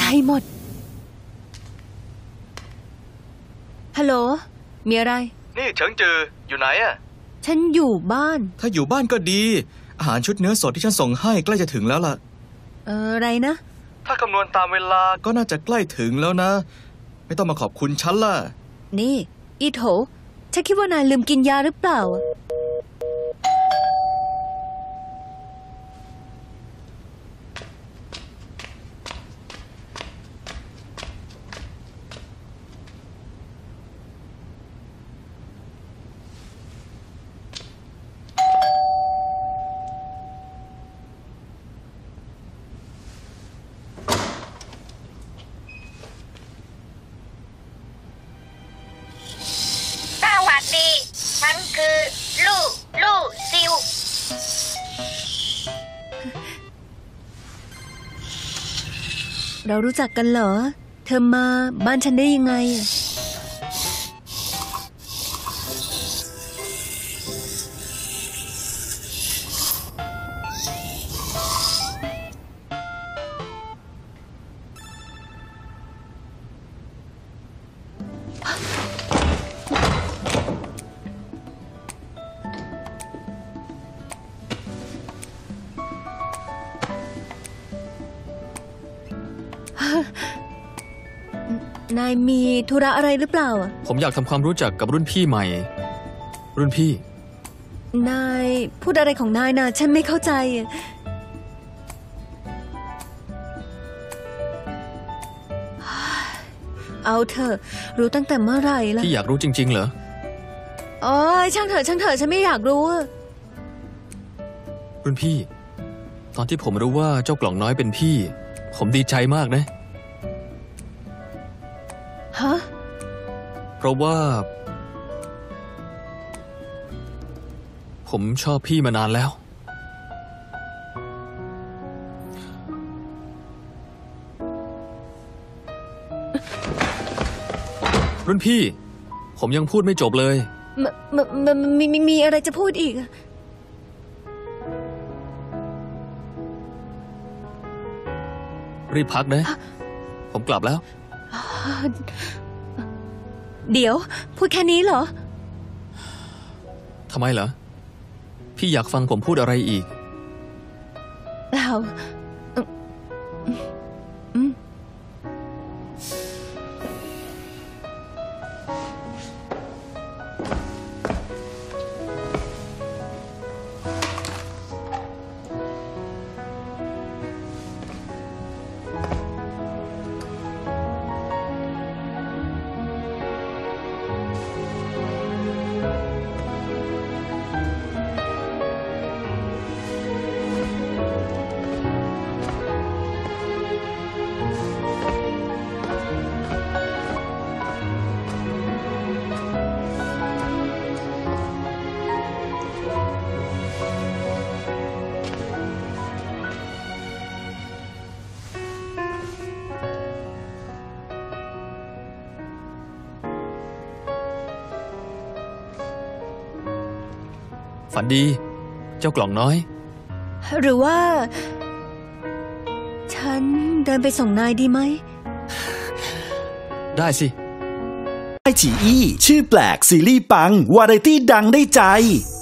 ให้หมดฮัลโหลมีอะไรนี่เฉิงจืออยู่ไหนอะฉันอยู่บ้านถ้าอยู่บ้านก็ดีอาหารชุดเนื้อสดที่ฉันส่งให้ใกล้จะถึงแล้วล่ะอะไรนะถ้าคำนวณตามเวลาก็น่าจะใกล้ถึงแล้วนะไม่ต้องมาขอบคุณฉันล่ะนี่อีโถฉันคิดว่านายลืมกินยาหรือเปล่าฉันคือลู่ซิวเรารู้จักกันเหรอเธอมาบ้านฉันได้ยังไงนายมีธุระอะไรหรือเปล่าผมอยากทำความรู้จักกับรุ่นพี่ใหม่รุ่นพี่นายพูดอะไรของนายนะฉันไม่เข้าใจเอาเถอะรู้ตั้งแต่เมื่อไหร่ล่ะพี่อยากรู้จริงๆเหรออ๋อช่างเถอะฉันไม่อยากรู้รุ่นพี่ตอนที่ผมรู้ว่าเจ้ากล่องน้อยเป็นพี่ผมดีใจมากนะฮะเพราะว่าผมชอบพี่มานานแล้วรุ่นพี่ผมยังพูดไม่จบเลยมีอะไรจะพูดอีกรีบพักนะผมกลับแล้วเดี๋ยวพูดแค่นี้เหรอทำไมเหรอพี่อยากฟังผมพูดอะไรอีกเปล่าฝันดีเจ้ากล่องน้อยหรือว่าฉันเดินไปส่งนายดีไหมได้สิไอฉีอี้ชื่อแปลกซีรีส์ปังวาไรตี้ดังได้ใจ